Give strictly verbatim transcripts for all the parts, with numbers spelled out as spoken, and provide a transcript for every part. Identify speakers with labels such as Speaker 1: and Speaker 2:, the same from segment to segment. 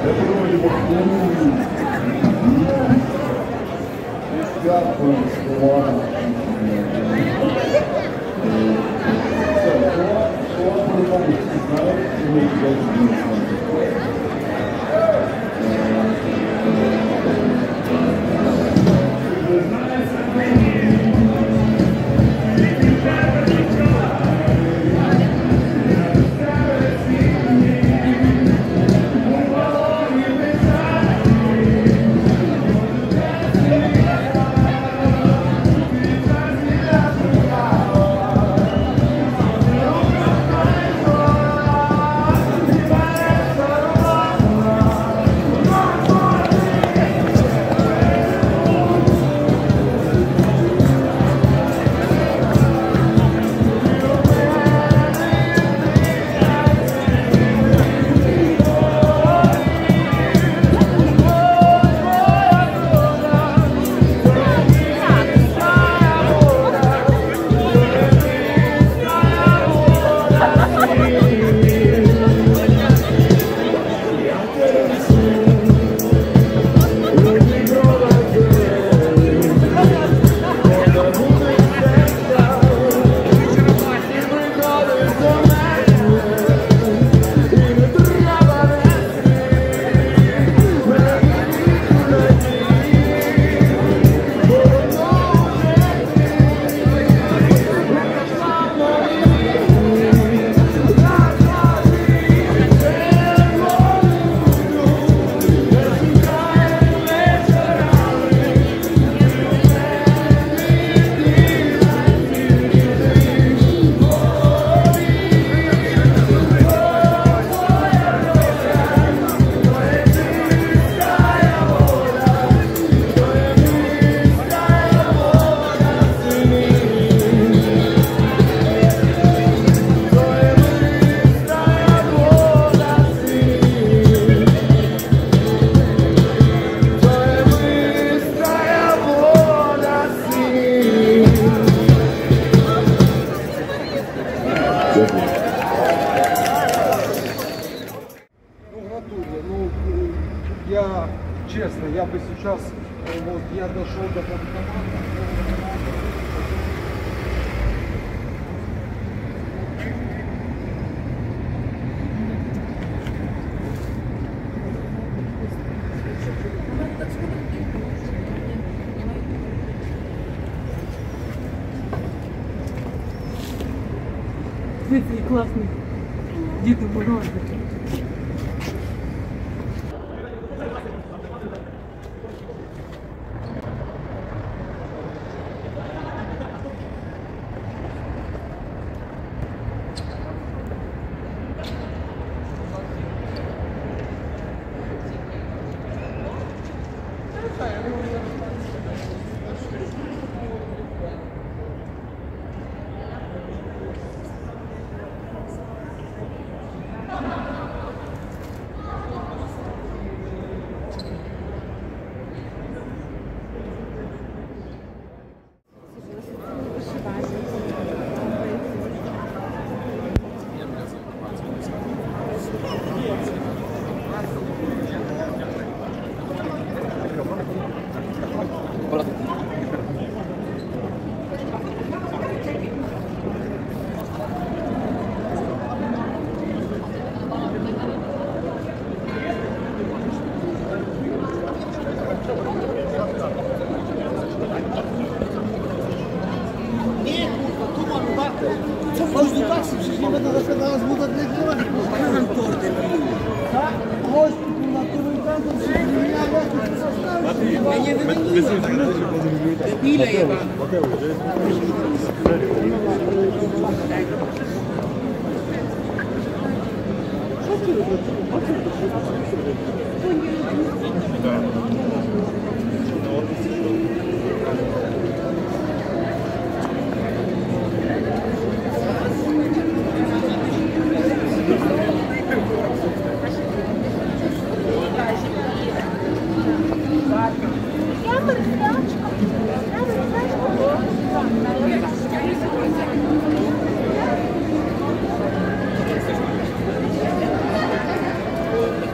Speaker 1: Я, честно, я бы сейчас, вот, я дошел до банкомата.
Speaker 2: Смотрите, классный. Діти Морозы.
Speaker 3: Co chodź do taksy, przecież nie będę zaczynała z buta dla kierowcy. Tak? Chodź, na którym tamtą przecież nie miałem jakiś zostawić. Ja nie wymieniłem. Ile jeba?
Speaker 4: Thank you.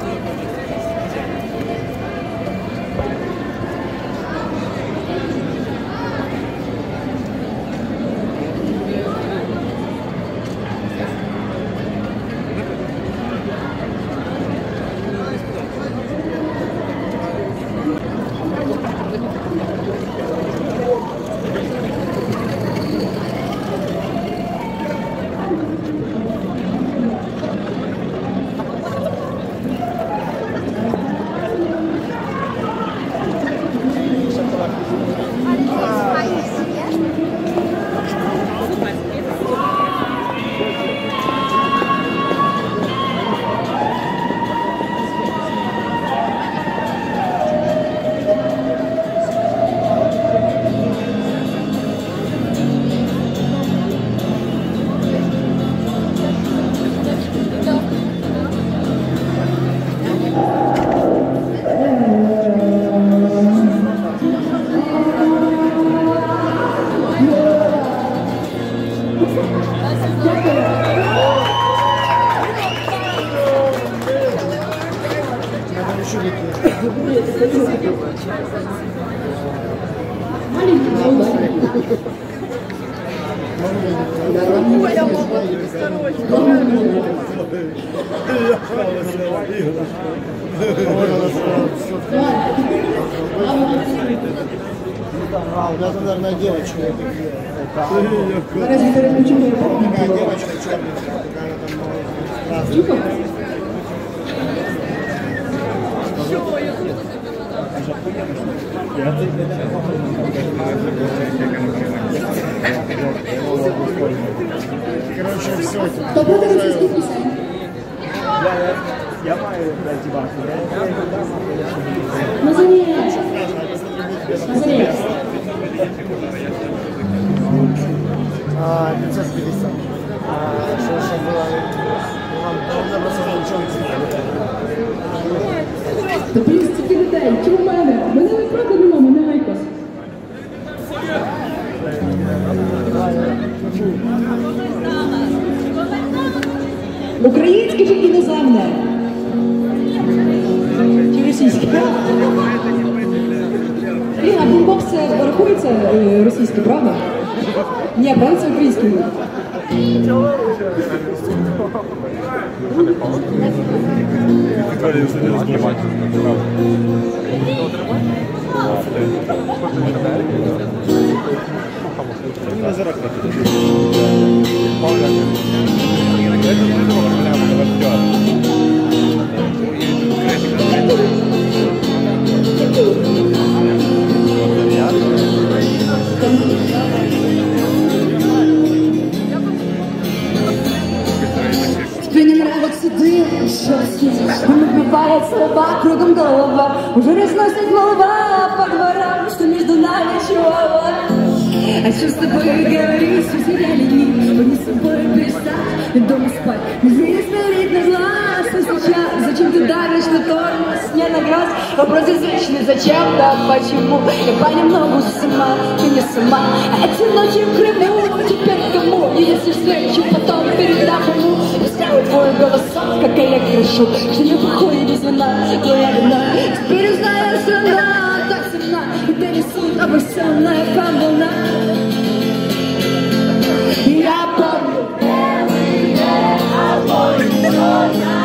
Speaker 4: Оля, мама, осторожно.
Speaker 3: Это, наверное, девочка.
Speaker 2: Наразі переключимо.
Speaker 3: Такая девочка черная, такая там красная. Короче, все.
Speaker 2: Хто буде російських пісень?
Speaker 3: Я маю дать вас.
Speaker 2: Назарієць. Назарієць.
Speaker 3: пятьсот пятьдесят. Что, что было? У меня просто ничего не
Speaker 2: Та плюс стільки людей, чи у мене? Мене не правда нема, мене айкос. Українське чи іноземне? Чи російське? Блін, а бумбокс це рахується е, російське, правда? Ні, правда це українське. Тебе не нравится дым, шерсти, он убивает слова, кругом голова, уже разносит молва по дворам, что между нами чувала. А что с тобой говорить, все теряли дни, мы с собой перестать, дома спать, не смотреть на зла, что сейчас, зачем ты давишь на тормоз, не на газ, вопрос извечный, зачем, да почему, я понемногу сама, ты не сама, а эти ночи в Крыму, теперь кому, и если встречу, потом передам ему, я сделаю твой голосок, как электрошок, что не выходит без вина, твоя вина, теперь узнаю страна, так сильна, и донесут обосенная волна. Я помню, белый огонь,